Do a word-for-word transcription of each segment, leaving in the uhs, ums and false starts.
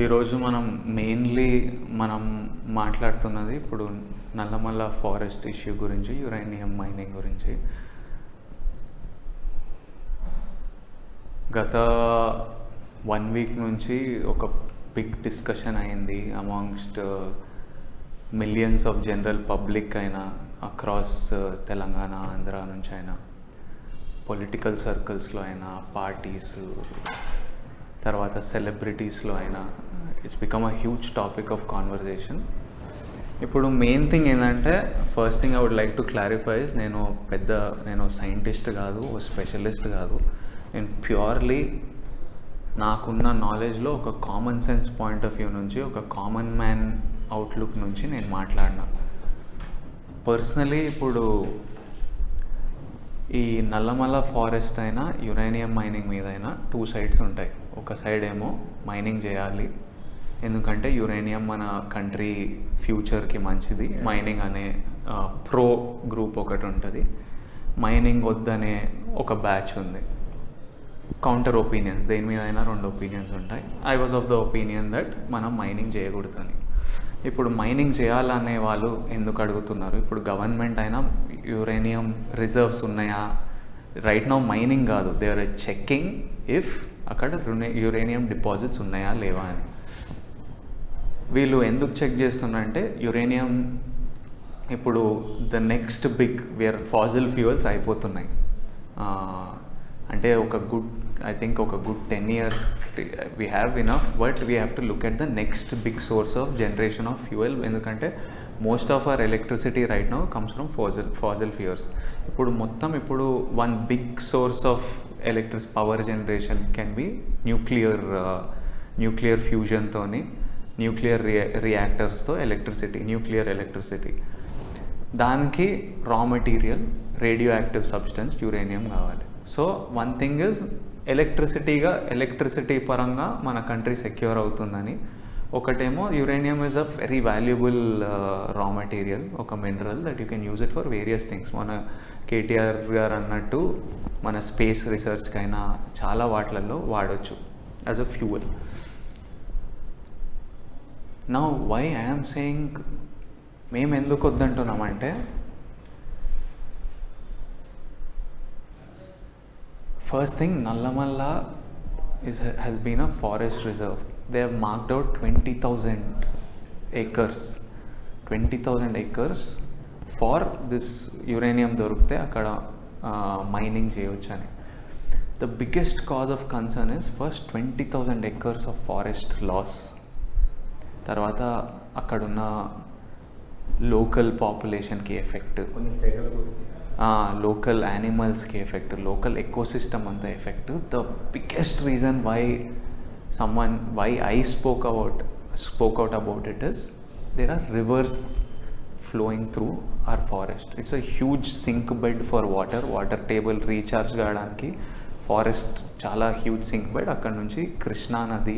ఈరోజు మనం మెయిన్లీ మనం మాట్లాడుతున్నది ఇప్పుడు నల్లమల్ల ఫారెస్ట్ ఇష్యూ గురించి, యురేనియం మైనింగ్ గురించి. గత వన్ వీక్ నుంచి ఒక బిగ్ డిస్కషన్ అయింది amongst millions of general public అయినా, అక్రాస్ తెలంగాణ ఆంధ్ర నుంచి అయినా, పొలిటికల్ సర్కిల్స్లో అయినా, పార్టీస్, తర్వాత సెలబ్రిటీస్లో అయినా, it's become a huge topic of conversation. ఇప్పుడు మెయిన్ థింగ్ ఏంటంటే, first thing I would like to clarifies, నేను పెద్ద నేను సైంటిస్ట్ కాదు, ఓ స్పెషలిస్ట్ కాదు. నేను ప్యూర్లీ నాకున్న నాలెడ్జ్లో ఒక common sense point of view నుంచి, ఒక కామన్ మ్యాన్ అవుట్లుక్ నుంచి నేను మాట్లాడినా. పర్సనలీ ఇప్పుడు ఈ నల్లమల్ల ఫారెస్ట్ అయినా, యురేనియం మైనింగ్ మీద అయినా టూ సైడ్స్ ఉంటాయి. ఒక సైడ్ ఏమో మైనింగ్ చేయాలి, ఎందుకంటే యురేనియం మన కంట్రీ ఫ్యూచర్కి మంచిది, మైనింగ్ అనే ప్రో గ్రూప్ ఒకటి ఉంటుంది. మైనింగ్ వద్దనే ఒక బ్యాచ్ ఉంది. కౌంటర్ ఒపీనియన్స్, దేని మీద అయినా రెండు ఒపీనియన్స్ ఉంటాయి. I was of the opinion that మనం మైనింగ్ చేయకూడదని. ఇప్పుడు మైనింగ్ చేయాలనే వాళ్ళు ఎందుకు అడుగుతున్నారు? ఇప్పుడు గవర్నమెంట్ అయినా యురేనియం రిజర్వ్స్ ఉన్నాయా? రైట్ నౌ మైనింగ్ కాదు, దే ఆర్ చెక్కింగ్ ఇఫ్ అక్కడ యురేనియం డిపాజిట్స్ ఉన్నాయా లేవా అని. వీళ్ళు ఎందుకు చెక్ చేస్తున్నారంటే, యురేనియం ఇప్పుడు the next big where fossil fuels అయిపోతున్నాయి. అంటే ఒక గుడ్ ఐ థింక్ ఒక good ten years we have enough, but we have to look at the next big source of generation of fuel. ఎందుకంటే most of our electricity right now comes from Faasil Faasil fuels. ఇప్పుడు మొత్తం ఇప్పుడు one big source of electric power generation can be nuclear nuclear ఫ్యూజన్తోని, nuclear రియా రియాక్టర్స్తో electricity, nuclear electricity. దానికి raw material radioactive substance uranium కావాలి. So one thing is ఎలక్ట్రిసిటీగా electricity పరంగా మన కంట్రీ సెక్యూర్ అవుతుందని. ఒకటేమో uranium is a very valuable raw material, ఒక mineral that you can use it for various things. మన కేటీఆర్ గారు అన్నట్టు మన స్పేస్ రీసెర్చ్కైనా చాలా వాటిలలో వాడచ్చు as a fuel. Now why I'm saying మేము ఎందుకు వద్దంటున్నామంటే, first thing, Nallamalla is has been a forest reserve. They have marked out twenty thousand acres twenty thousand acres for this uranium dorukte akkada uh, mining cheyochani. The biggest cause of concern is first twenty thousand acres of forest loss. Tarvata akkadunna local population ki effect, local యానిమల్స్కి effect, local ecosystem అంతా effect. The biggest reason why someone why I spoke about spoke out about it is there are rivers flowing through our forest. It's a huge sink bed for water. Water table recharge కావడానికి forest చాలా huge sink bed. అక్కడ నుంచి కృష్ణా నది,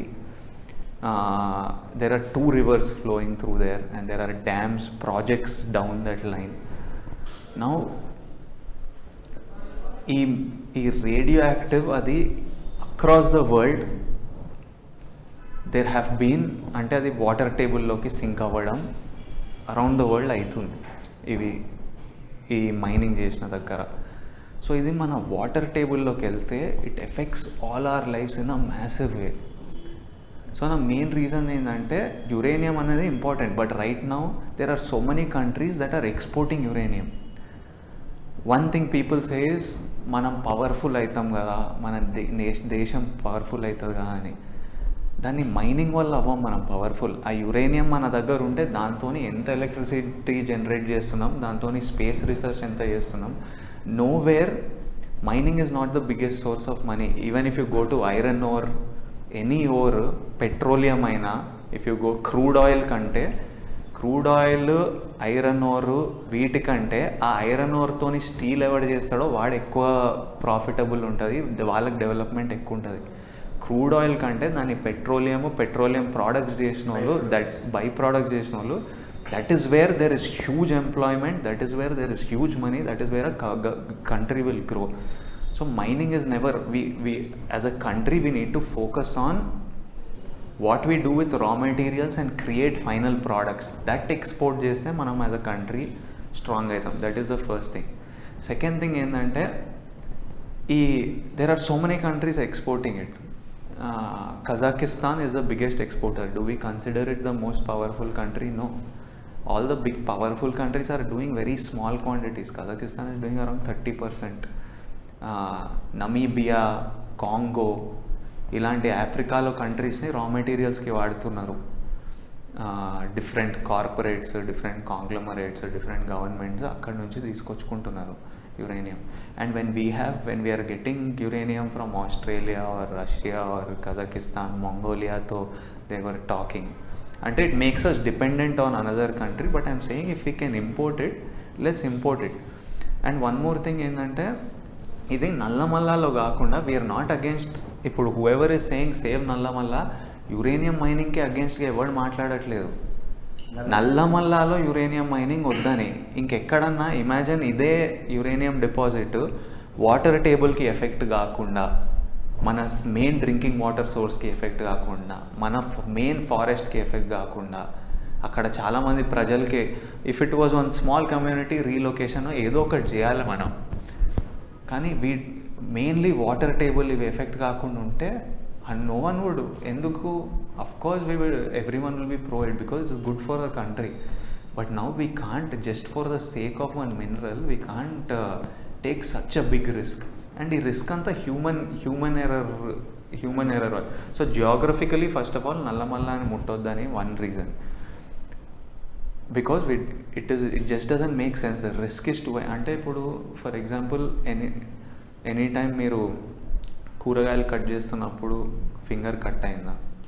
there are two rivers flowing through there and there are dams, projects down that line. Now ఈ ఈ radio active అది across the world there have been, అంటే అది వాటర్ టేబుల్లోకి సింక్ అవ్వడం అరౌండ్ ద వరల్డ్ అవుతుంది ఇవి ఈ మైనింగ్ చేసిన దగ్గర. సో ఇది మన వాటర్ టేబుల్లోకి వెళ్తే it effects all our lives in a massive way. So నా మెయిన్ రీజన్ ఏంటంటే, యురేనియం అనేది important, but right now there are so many countries that are exporting uranium. One thing people says, మనం powerful అవుతాం కదా, మన దేశం powerful అవుతుంది కదా అని. దాన్ని మైనింగ్ వల్ల అవ్వం మనం పవర్ఫుల్. ఆ యురేనియం మన దగ్గర ఉంటే దాంతో ఎంత ఎలక్ట్రిసిటీ జనరేట్ చేస్తున్నాం, దాంతో స్పేస్ రీసెర్చ్ ఎంత చేస్తున్నాం. No where mining is not the biggest source of money. Even if you go to iron ore, any ore, petroleum అయినా, if you go crude oil కంటే, క్రూడ్ ఆయిల్, ఐరన్ ఓర్, వీటికంటే ఆ iron ఓర్తోని steel ఎవడు చేస్తాడో వాడు ఎక్కువ profitable ఉంటుంది, వాళ్ళకి డెవలప్మెంట్ ఎక్కువ ఉంటుంది. క్రూడ్ ఆయిల్ కంటే దాన్ని పెట్రోలియము, పెట్రోలియం ప్రోడక్ట్స్ చేసిన వాళ్ళు, దట్ బై ప్రోడక్ట్స్ చేసిన వాళ్ళు, that is where there is huge employment, that is where there is huge money, that is where a country will grow. So mining is never, we we as a country we need to focus on what we do with raw materials and create final products that export చేస్తే మనం as a country strong అవుతాం. That is the first thing. Second thing ఏంటంటే ఈ there are so many countries exporting it. Kazakhstan is the biggest exporter. Do we consider it the most powerful country? No. All the big powerful countries are doing very small quantities. Kazakhstan is doing around thirty percent. Uh, Namibia, Congo, ఇలాంటి ఆఫ్రికాలో కంట్రీస్ని raw మెటీరియల్స్కి వాడుతున్నారు. Different corporates, different conglomerates, different governments అక్కడ నుంచి తీసుకొచ్చుకుంటున్నారు uranium. And when we have when we are getting uranium from Australia or Russia or Kazakhstan, Mongolia, so they were talking, and it makes us dependent on another country. But I'm saying if we can import it, let's import it. And one more thing ఏంటంటే ఇది నల్లమల్లాలో కాకుండా we're not against. ఇప్పుడు whoever is saying save Nallamalla, uranium మైనింగ్కి అగేన్స్ట్గా ఎవరు మాట్లాడట్లేదు. నల్లమల్లాలో యురేనియం మైనింగ్ వద్దని. ఇంకెక్కడన్నా ఇమాజిన్ ఇదే యురేనియం డిపాజిట్ వాటర్ టేబుల్కి ఎఫెక్ట్ కాకుండా, మన మెయిన్ డ్రింకింగ్ వాటర్ సోర్స్కి ఎఫెక్ట్ కాకుండా, మన మెయిన్ ఫారెస్ట్కి ఎఫెక్ట్ కాకుండా, అక్కడ చాలామంది ప్రజలకి if it was one small community relocation ఏదో ఒకటి చేయాలి మనం. కానీ వీ మెయిన్లీ వాటర్ టేబుల్ ఇవి ఎఫెక్ట్ కాకుండా ఉంటే and no one would enduku. Of course we will, everyone will be pro it because it's good for the country, but now we can't just for the sake of one mineral we can't uh, take such a big risk. And the risk anta human human error human error. So geographically first of all nallamalla ani muttodani one reason, because we, it is it just doesn't make sense. The risk is too high. Ante ipudu for example any any time మీరు కూరగాయలు cut చేస్తున్నప్పుడు finger cut అయిందా,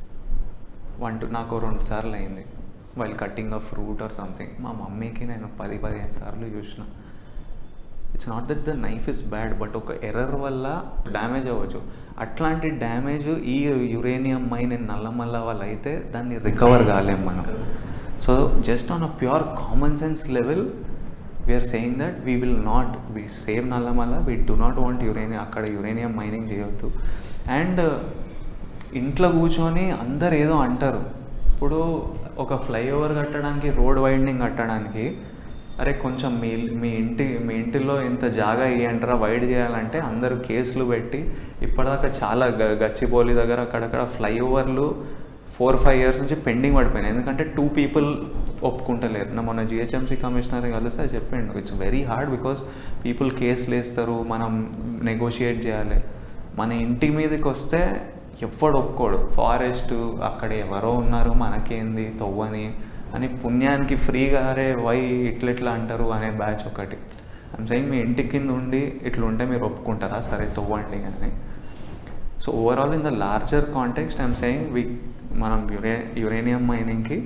one two నాకు రెండు సార్లు అయింది while cutting a fruit or something. మా మమ్మీకి నేను పది పదిహేను సార్లు చూసిన. It's not that the knife is bad, but ఒక ఎర్రర్ వల్ల డ్యామేజ్ అవ్వచ్చు. అట్లాంటి డ్యామేజ్ ఈ యురేనియం మైన్ నల్లమల్ల వల్ల అయితే దాన్ని రికవర్ కాలేం మనం. So just on a pure common sense level we are saying that we will not we save Nallamala, we do not want uranium akkada uranium mining cheyoddu. And ఇంట్లో కూర్చొని అందరు ఏదో అంటారు. ఇప్పుడు ఒక ఫ్లైఓవర్ కట్టడానికి, రోడ్ వైడనింగ్ కట్టడానికి, అరే కొంచెం మీ మీ ఇంటి మీ ఇంటిలో ఇంత జాగా ఇయ్యంటారా వైడ్ చేయాలంటే అందరూ కేసులు పెట్టి ఇప్పటిదాకా చాలా గ గచ్చిబౌలి దగ్గర అక్కడక్కడ ఫ్లైఓవర్లు ఫోర్ ఫైవ్ ఇయర్స్ నుంచి పెండింగ్ పడిపోయినాయి. ఎందుకంటే టూ పీపుల్ ఒప్పుకుంటలేరు. నా మొన్న జిహెచ్ఎంసీ కమిషనర్ కలిస్తే చెప్పిండు it's very hard because people కేసులు వేస్తారు, మనం నెగోషియేట్ చేయాలి. మన ఇంటి మీదకి వస్తే ఎవ్వడు ఒప్పుకోడు. ఫారెస్ట్ అక్కడ ఎవరో ఉన్నారు మనకేంది తవ్వని అని పుణ్యానికి ఫ్రీగా అరే వై ఇట్లెట్లా అంటారు అనే బ్యాచ్ ఒకటి. ఐమ్ సెయింగ్ మీ ఇంటి కింద ఉండి ఇట్లుంటే మీరు ఒప్పుకుంటారా, సరే తవ్వండి అని. So overall in the larger context I'm saying we మనం యురే యురేనియం మైనింగ్కి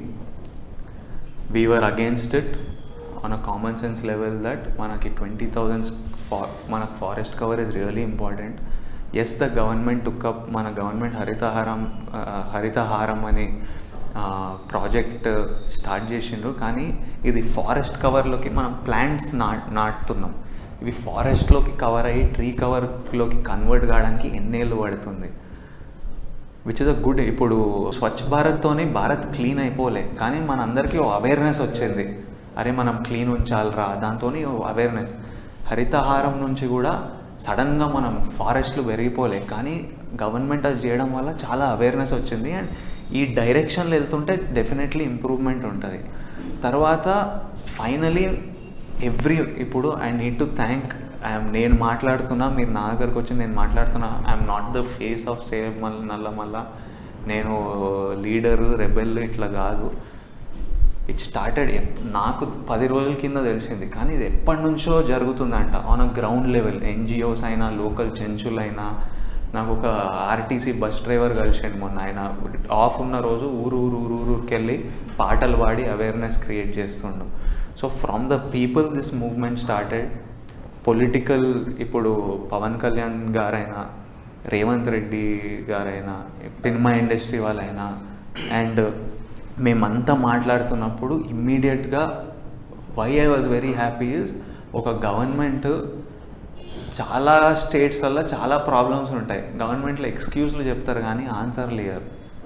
we were against it on a common sense level that manaki twenty thousand for manak forest cover is really important. Yes, the government took up mana government haritaharam uh, haritaharam ani uh, project uh, start chesindru, కానీ ఇది forest కవర్లోకి మనం plants నాట్ నాటుతున్నాం. ఇవి ఫారెస్ట్లోకి cover అయ్యి tree కవర్లోకి convert కావడానికి ఎన్నేళ్ళు పడుతుంది, విచ్ ఇస్ అ గుడ్. ఇప్పుడు స్వచ్ఛ భారత్తోనే భారత్ క్లీన్ అయిపోలే, కానీ మనందరికీ ఓ అవేర్నెస్ వచ్చింది, అరే మనం క్లీన్ ఉంచాలిరా, దాంతో అవేర్నెస్. హరితహారం నుంచి కూడా సడన్గా మనం ఫారెస్ట్లు పెరిగిపోలే, కానీ గవర్నమెంట్ అది చేయడం వల్ల చాలా అవేర్నెస్ వచ్చింది. అండ్ ఈ డైరెక్షన్లో వెళ్తుంటే డెఫినెట్లీ ఇంప్రూవ్మెంట్ ఉంటుంది. తర్వాత ఫైనలీ ఎవ్రీ ఇప్పుడు I need to thank I'm నేను మాట్లాడుతున్నా, మీరు నా దగ్గరకు వచ్చి నేను మాట్లాడుతున్నా, I'm not the face of save మల్ నల్లమల్ల, నేను లీడరు రెబెల్ ఇట్లా కాదు. ఇట్ స్టార్టెడ్ నాకు పది రోజుల కింద తెలిసింది, కానీ ఇది ఎప్పటి నుంచో జరుగుతుందంట on a ground level. NGOs అయినా లోకల్ చెంచులైనా, నాకు ఒక ఆర్టీసీ బస్ డ్రైవర్ కలిసిండు మొన్న. ఆయన ఆఫ్ ఉన్న రోజు ఊరు ఊరు ఊరు ఊరికి వెళ్ళి పాటలు పాడి అవేర్నెస్ క్రియేట్ చేస్తుండు. So from the people this movement started. Political ఇప్పుడు పవన్ కళ్యాణ్ గారైనా, రేవంత్ రెడ్డి గారైనా, సినిమా ఇండస్ట్రీ వాళ్ళైనా, అండ్ మేమంతా మాట్లాడుతున్నప్పుడు ఇమ్మీడియట్గా why I was very happy is ఒక గవర్నమెంట్ చాలా స్టేట్స్ వల్ల చాలా ప్రాబ్లమ్స్ ఉంటాయి, గవర్నమెంట్లో ఎక్స్క్యూజ్లు చెప్తారు కానీ ఆన్సర్లు ఇయ్యరు.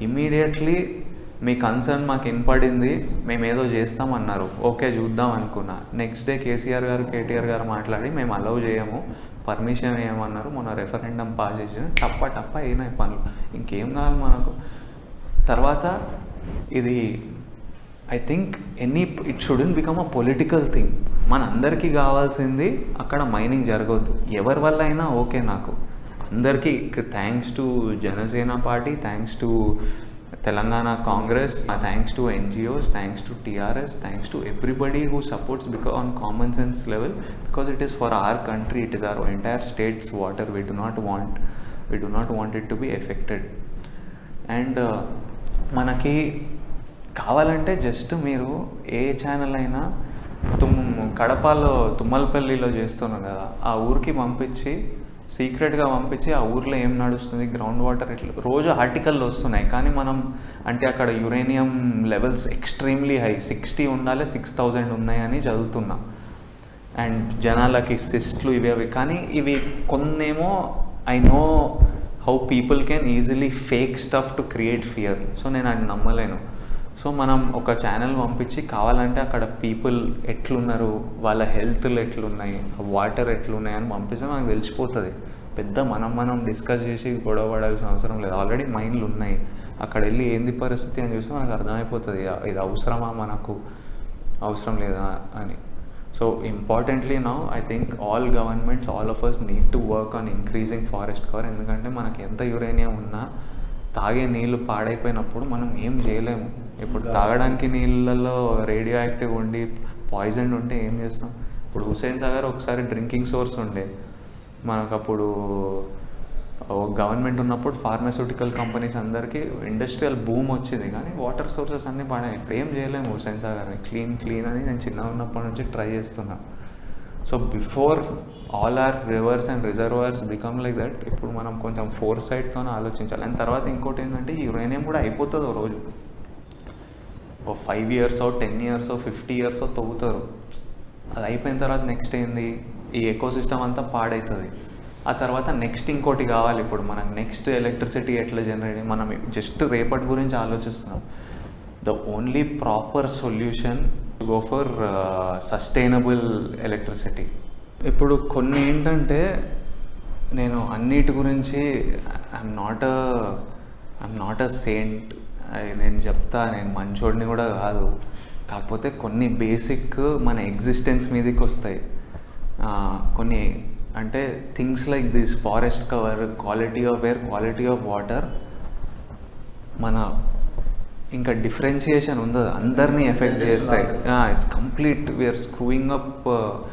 ఇమీడియట్లీ మీ కన్సర్న్ మాకు వినపడింది, మేము ఏదో చేస్తామన్నారు, ఓకే చూద్దాం అనుకున్నా. నెక్స్ట్ డే కేసీఆర్ గారు కేటీఆర్ గారు మాట్లాడి మేము అలౌ చేయము, పర్మిషన్ ఏమన్నారు, మొన్న రెఫరెండం పాస్ చేసిన టప్ప టప్ప అయినాయి పనులు. ఇంకేం కావాలి మనకు? తర్వాత ఇది I think any it shouldn't become a political thing. మన అందరికీ కావాల్సింది అక్కడ మైనింగ్ జరగవద్దు, ఎవరి వల్ల అయినా ఓకే. నాకు అందరికీ thanks to Janasena party, thanks to Telangana Congress, thanks to NGOs, thanks to TRS, thanks to everybody who supports because on common sense level, because it is for our country, it is our entire states water. We do not want we do not want it to be affected. And మనకి కావాలంటే just మీరు ఏ channel అయినా తుమ్ కడపలో తుమ్మలపల్లిలో చేస్తున్నారు కదా, ఆ ఊరికి పంపించి సీక్రెట్గా పంపించి ఆ ఊర్లో ఏం నడుస్తుంది, గ్రౌండ్ వాటర్ ఇట్లా రోజు ఆర్టికల్లో వస్తున్నాయి. కానీ మనం అంటే అక్కడ uranium levels extremely high, sixty ఉండాలి, సిక్స్ థౌజండ్ ఉన్నాయని చదువుతున్నా. అండ్ జనాలకి సిస్ట్లు ఇవి అవి. కానీ ఇవి కొన్నేమో I know how people can easily fake stuff to create fear. So నేను అది నమ్మలేను. సో మనం ఒక ఛానల్ పంపించి కావాలంటే అక్కడ పీపుల్ ఎట్లున్నారు, వాళ్ళ హెల్త్లు ఎట్లున్నాయి, వాటర్ ఎట్లున్నాయి అని పంపిస్తే మనకు తెలిసిపోతుంది. పెద్ద మనం మనం డిస్కస్ చేసి గొడవ పడాల్సిన అవసరం లేదు. ఆల్రెడీ మైండ్లు ఉన్నాయి, అక్కడ వెళ్ళి ఏంది పరిస్థితి అని చూస్తే మనకు అర్థమైపోతుంది ఇది అవసరమా మనకు, అవసరం లేదా అని. So importantly now I think all governments, all of us need to work on increasing forest cover. ఎందుకంటే మనకి ఎంత యురేనియం ఉన్నా తాగే నీళ్ళు పాడైపోయినప్పుడు మనం ఏం చేయలేము. ఇప్పుడు తాగడానికి నీళ్ళల్లో రేడియో యాక్టివ్ ఉండి పాయిజన్ ఉంటే ఏం చేస్తాం? ఇప్పుడు హుస్సేన్ సాగర్ ఒకసారి డ్రింకింగ్ సోర్స్ ఉండే మనకు. అప్పుడు గవర్నమెంట్ ఉన్నప్పుడు ఫార్మాస్యూటికల్ కంపెనీస్ అందరికీ ఇండస్ట్రియల్ బూమ్ వచ్చింది, కానీ వాటర్ సోర్సెస్ అన్నీ పాడాయి. ఇప్పుడు ఏం చేయలేము హుస్సేన్ సాగర్ని క్లీన్ క్లీన్ అని నేను చిన్నగా ఉన్నప్పటి నుంచి ట్రై చేస్తున్నా. So before all our rivers and reservoirs become like that, ఇప్పుడు మనం కొంచెం ఫోర్ సైడ్తోనే ఆలోచించాలి. అండ్ తర్వాత ఇంకోటి ఏంటంటే ఈ యురేనియం కూడా అయిపోతుంది ఓ రోజు. ఓ ఫైవ్ ఇయర్సో టెన్ ఇయర్సో ఫిఫ్టీ ఇయర్సో తవ్వుతారు. అది అయిపోయిన తర్వాత నెక్స్ట్ ఏంది, ఈ ఎకో సిస్టమ్ అంతా పాడవుతుంది. ఆ తర్వాత నెక్స్ట్ ఇంకోటి కావాలి. ఇప్పుడు మనకు నెక్స్ట్ ఎలక్ట్రిసిటీ ఎట్లా జనరేట్, మనం జస్ట్ రేపటి గురించి ఆలోచిస్తున్నాం. The only proper solution go for sustainable electricity. ఇప్పుడు కొన్ని ఏంటంటే నేను అన్నిటి గురించి I'm not a I'm not a saint, నేను చెప్తా నేను మంచోడిని కూడా కాదు. కాకపోతే కొన్ని బేసిక్ మన ఎగ్జిస్టెన్స్ మీదకి వస్తాయి కొన్ని. అంటే things like this forest cover, quality of air, quality of water, మన ఇంకా డిఫరెన్షియేషన్ ఉండదు, అందరినీ ఎఫెక్ట్ చేస్తాయి. It's complete we're screwing up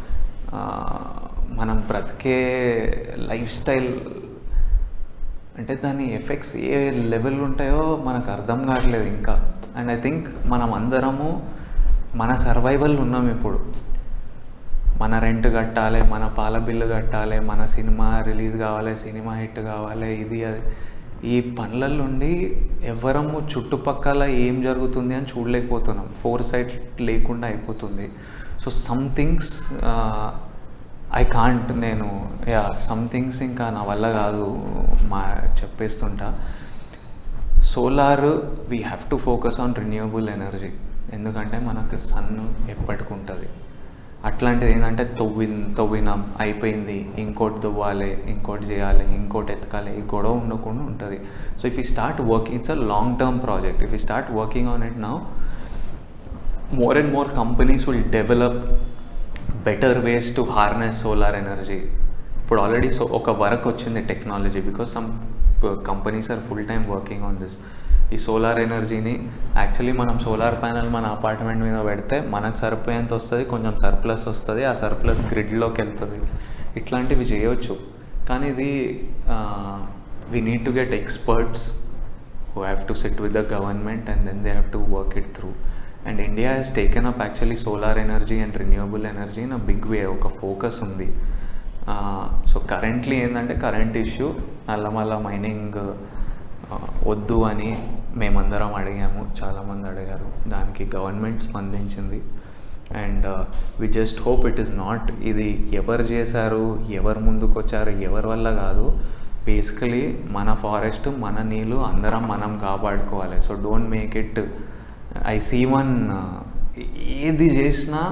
మనం బ్రతికే లైఫ్ స్టైల్. అంటే దాని ఎఫెక్ట్స్ ఏ లెవెల్ ఉంటాయో మనకు అర్థం కావట్లేదు ఇంకా. అండ్ ఐ థింక్ మనం అందరము మన సర్వైవల్ ఉన్నాం ఇప్పుడు. మన రెంట్ కట్టాలి, మన పాల బిల్లు కట్టాలి, మన సినిమా రిలీజ్ కావాలి, సినిమా హిట్ కావాలి, ఇది అది. ఈ పనుల నుండి ఎవరము చుట్టుపక్కల ఏం జరుగుతుంది అని చూడలేకపోతున్నాం. ఫోర్ సైట్ లేకుండా అయిపోతుంది. So some things I can't, నేను యా సమ్ థింగ్స్ ఇంకా నా వల్ల కాదు మా చెప్పేస్తుంటా. Solar we have to focus on renewable energy. ఎందుకంటే మనకు సన్ ఎప్పటికి ఉంటుంది. అట్లాంటిది ఏంటంటే తవ్వి తవ్వినాం అయిపోయింది, ఇంకోటి తవ్వాలి, ఇంకోటి చేయాలి, ఇంకోటి ఎతకాలి, ఈ గొడవ ఉండకుండా ఉంటుంది. So if you start working, it's a long term project. If you start working on it now, more and more companies will develop better ways to harness solar energy. ఇప్పుడు ఆల్రెడీ సో ఒక work వచ్చింది technology, because some companies are full time working on this. ఈ solar ఎనర్జీని actually మనం solar panel మన apartment మీద పెడితే మనకు సరిపోయేంత వస్తుంది, కొంచెం సర్ప్లస్ వస్తుంది, ఆ సర్ప్లస్ గ్రిడ్లోకి వెళ్తుంది. ఇట్లాంటివి చేయవచ్చు. కానీ ఇది we need to get experts who have to sit with the government and then they have to work it through. And India has taken up actually solar energy and renewable energy in a big way. ఒక focus ఉంది. So currently ఏంటంటే current issue, Nallamalla mining వద్దు అని మేమందరం అడిగాము, చాలామంది అడిగారు. దానికి గవర్నమెంట్ స్పందించింది. And we just hope it is not, ఇది ఎవరు చేశారు, ఎవరు ముందుకు వచ్చారు, ఎవరి వల్ల కాదు. బేసికలీ మన ఫారెస్ట్ మన నీళ్ళు అందరం మనం కాపాడుకోవాలి. So don't make it I see one ఏది చేసినా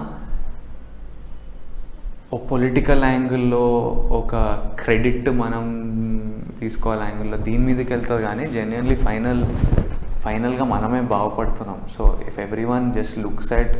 ఒక పొలిటికల్ యాంగిల్లో ఒక క్రెడిట్ మనం తీసుకోవాలి యాంగిల్లో దీని మీదకి వెళ్తుంది. కానీ జెన్యున్లీ ఫైనల్ ఫైనల్గా మనమే బాగుపడుతున్నాం. So if everyone just looks at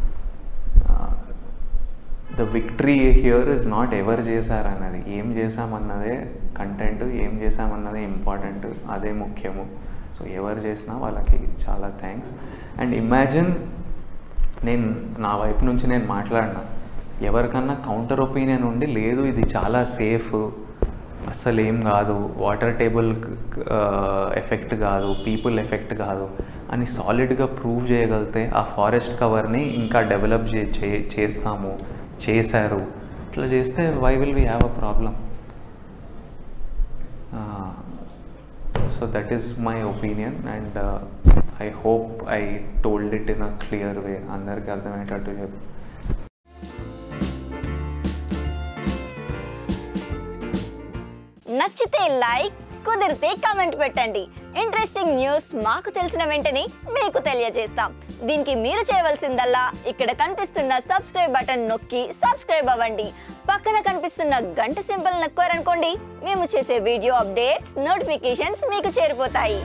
the victory here is not ఎవరు చేశారన్నది, ఏం చేశామన్నదే కంటెంట్, ఏం చేశామన్నదే ఇంపార్టెంట్, అదే ముఖ్యము. సో ఎవరు చేసినా వాళ్ళకి చాలా థ్యాంక్స్. అండ్ ఇమాజిన్ నేను నా వైపు నుంచి నేను మాట్లాడినా, ఎవరికన్నా కౌంటర్ ఒపీనియన్ ఉండి లేదు ఇది చాలా సేఫ్, అస్సలు ఏం కాదు, వాటర్ టేబుల్ ఎఫెక్ట్ కాదు, పీపుల్ ఎఫెక్ట్ కాదు అని సాలిడ్గా ప్రూవ్ చేయగలిగితే ఆ ఫారెస్ట్ కవర్ని ఇంకా డెవలప్ చే చేస్తాము చేశారు ఇట్లా చేస్తే why will we have a problem. So that is my opinion and I hope I told it in a clear way, అందరికీ అర్థమయ్యేటట్టు చెప్పి. నచ్చితే లైక్, కుదిరితే కామెంట్ పెట్టండి. ఇంట్రెస్టింగ్ న్యూస్ మాకు తెలిసిన వెంటనే మీకు తెలియజేస్తాం. దీనికి మీరు చేయవలసిందల్లా ఇక్కడ కనిపిస్తున్న సబ్స్క్రైబ్ బటన్ నొక్కి సబ్స్క్రైబ్ అవ్వండి. పక్కన కనిపిస్తున్న గంట సింబల్ నొక్కారనుకోండి, మేము చేసే వీడియో అప్డేట్స్, నోటిఫికేషన్స్ మీకు చేరిపోతాయి.